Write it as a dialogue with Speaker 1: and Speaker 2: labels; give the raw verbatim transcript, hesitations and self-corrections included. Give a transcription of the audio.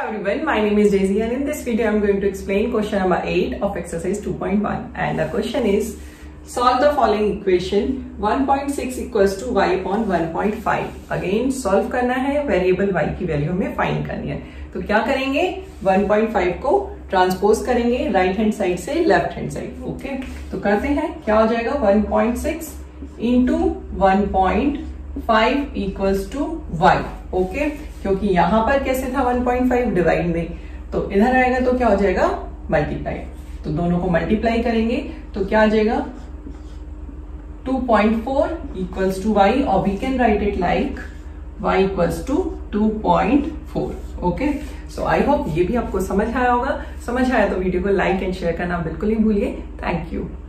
Speaker 1: everyone, my name is Daisy and in this video I am going to explain question number eight of exercise two point one and the question is solve the following equation one point six equals to y upon one point five. Again solve करना है, variable y की value हमें find करनी है। तो क्या करेंगे, one point five को ट्रांसपोज करेंगे राइट हैंड साइड से लेफ्ट हैंड साइड। ओके तो करते हैं, क्या हो जाएगा one point six into one point five equals to y। Okay क्योंकि यहां पर कैसे था one point five डिवाइड में, तो इधर आएगा तो क्या हो जाएगा मल्टीप्लाई। तो दोनों को मल्टीप्लाई करेंगे तो क्या आ जाएगा two point four equals to y और we can write it like y equals to two point four। Okay so I hope ये भी आपको समझ आया होगा। समझ आया तो वीडियो को लाइक एंड शेयर करना बिल्कुल नहीं भूलिए। Thank you.